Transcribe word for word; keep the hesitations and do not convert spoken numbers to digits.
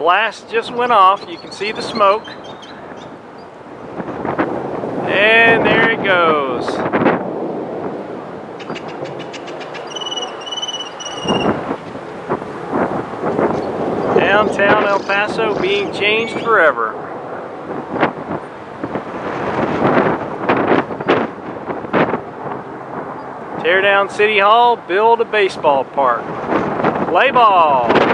blast just went off. You can see the smoke. And there it goes. Downtown El Paso being changed forever. Tear down City Hall, build a baseball park. Play ball!